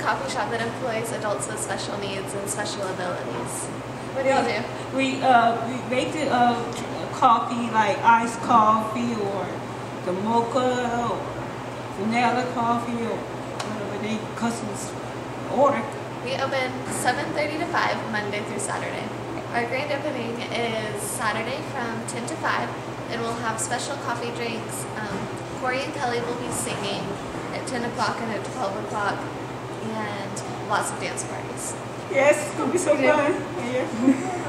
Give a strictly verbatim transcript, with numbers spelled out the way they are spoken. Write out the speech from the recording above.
coffee shop that employs adults with special needs and special abilities. What do y'all do? We uh we make the uh coffee like iced coffee or the mocha or vanilla coffee or whatever they customers order. We open seven thirty to five Monday through Saturday. Our grand opening is Saturday from ten to five, and we'll have special coffee drinks. Um, Corey and Kelly will be singing at ten o'clock and at twelve o'clock, and lots of dance parties. Yes, it's gonna be so fun. Yeah.